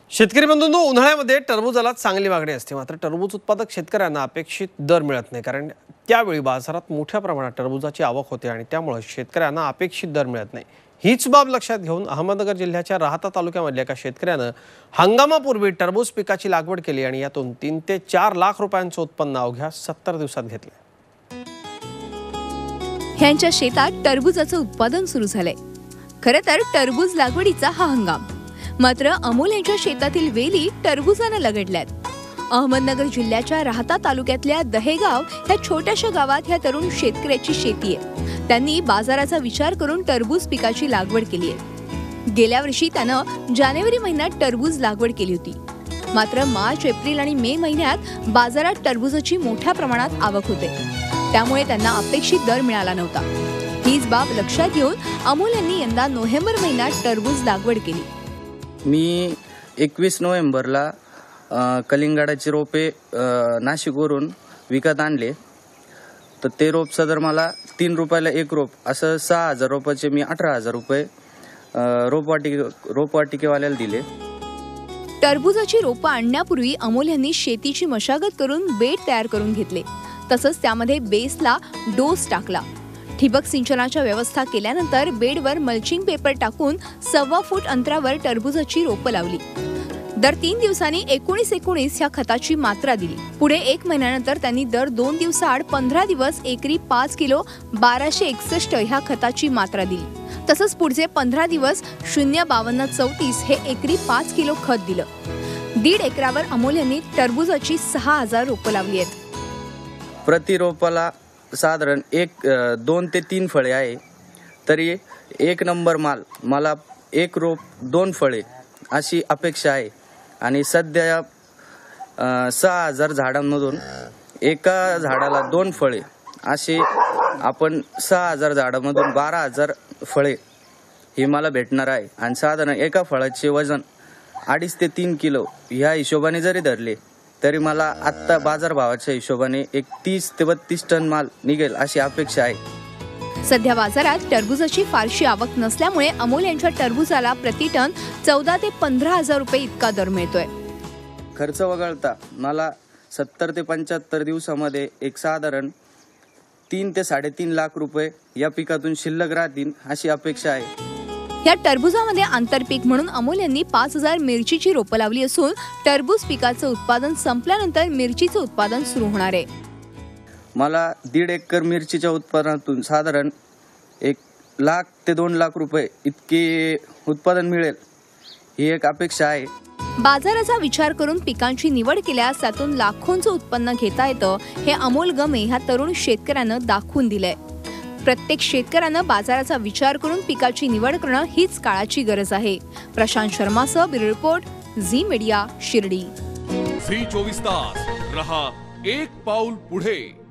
शेतकरी बंधूंनो, उन्हाळ्यामध्ये टरबूजाला चांगली मागणी असते, मात्र टरबूज उत्पादक शेतकऱ्यांना अपेक्षित दर मिळत नाही, कारण त्यावेळी बाजारात मोठ्या प्रमाणात टरबूजाची आवक होते आणि त्यामुळे शेतकऱ्यांना अपेक्षित दर मिळत नाही। हीच बाब लक्षात घेऊन अहमदनगर जिल्ह्याच्या राहता तालुक्यामधल्या एका शेतकऱ्यानं हंगामापूर्वी टरबूज पिकाची लागवड केली आणि यातून 3 ते 4 लाख रुपयांचं उत्पन्न अवघ्या 70 दिवसात घेतलं। ह्यांच्या शेतात टरबूजाचं उत्पादन सुरू झालंय। खरं तर टरबूज लागवडीचा हा हंगाम, मात्र अमोल यांच्या शेतातील वेली टरबूजाने लगडल्यात। अहमदनगर जिल्ह्याच्या राहता तालुक्यातल्या दहेगाव ह्या छोट्याशा गावात ह्या तरुण शेतकऱ्याची शेती आहे। त्यांनी बाजाराचा विचार करून टरबूज पिकाची लागवड केली आहे। गेल्या वर्षी त्यानं जानेवारी महिन्यात टरबूज लागवड केली होती, मात्र मार्च, एप्रिल आणि मे महिन्यात बाजारात टरबूजाची मोठ्या प्रमाणात आवक होते, त्यामुळे त्यांना अपेक्षित दर मिळाला नव्हता। हीच बाब लक्षात घेऊन अमोल यांनी यंदा नोव्हेंबर महिन्यात टरबूज लागवड केली। मी 21 नोव्हेंबरला कलिंगडाचे रोपे नाशिकवरून विकत आणले, तर ते रोप सदर मला 3 रुपयाला एक रोप, असं 6000 रोपाचे मी 18,000 रुपये रोपवाटिकेवाल्याला दिले। टरबूजाची रोपं आणण्यापूर्वी अमोल यांनी शेतीची मशागत करून बेड तयार करून घेतले, तसंच त्यामध्ये बेसला डोस टाकला। ठिबक सिंचनाच्या व्यवस्था केल्यानंतर बेडवर मल्चिंग पेपर टाकून 1.25 फूट अंतरावर टरबूजाची रोपं लावली। दर 3 दिवसांनी 19-19 ह्या खताची मात्रा दिली। पुढे 1 महिन्यानंतर त्यांनी दर 2 दिवसाआड 15 दिवस एकरी 5 किलो 1261 ह्या खताची मात्रा दिली। तसंच पुढचे 15 दिवस 05234 हे एकरी 5 किलो खत दिलं। 1.5 एकरावर अमोल यांनी टरबूजाची 6000 रोपं लावली आहेत। प्रति रोपाला साधारण 2 ते 3 फळे आहे, तरी 1 नंबर माल मला 1 रोप 2 फळे अशी अपेक्षा आहे। आणि सध्या 6000 झाडांमधून एका झाडाला 2 फळे असे आपण 6000 झाडांमधून 12000 फळे हे मला भेटणार आहे। आणि साधारण एका फळाचे वजन 2.5 ते 3 किलो ह्या हिशोबाने जरी धरले तरी मला आत्ता बाजारभावाच्या हिशोबाने 30 ते 32 टन माल निघेल अशी अपेक्षा आहे। सध्या बाजारात टरबूजाची फारशी आवक नसल्यामुळे अमोल यांच्या टरबूजाला प्रति टन 14 ते 15,000 रुपये इतका दर मिळतोय। खर्च वगळता मला 70 ते 75 दिवसामध्ये एक साधारण 3 ते 3.5 लाख रुपये या पिकातून शिल्लक राहतील अशी अपेक्षा आहे। या टरबूजामध्ये आंतरपीक म्हणून अमोल यांनी 5000 मिरचीची रोपं लावली असून टरबूज पिकाचं उत्पादन संपल्यानंतर मिरचीचं उत्पादन सुरू होणार आहे। मला 1.5 एकर मिरचीच्या उत्पादनातून साधारण 1 लाख ते 2 लाख रुपये इतके उत्पादन मिळेल ही एक अपेक्षा आहे। बाजाराचा विचार करून पिकांची निवड केल्यास त्यातून लाखोंचं उत्पन्न घेता येतं, हे अमोल गमे ह्या तरुण शेतकऱ्यानं दाखवून दिलंय। प्रत्येक शेतकऱ्यानं बाजाराचा विचार करून पिकाची निवड करणं हीच काळाची गरज आहे। प्रशांत शर्मासह bureau report, Zee media, Shirdi. Zee 24 तास रहा एक पाऊल पुढे।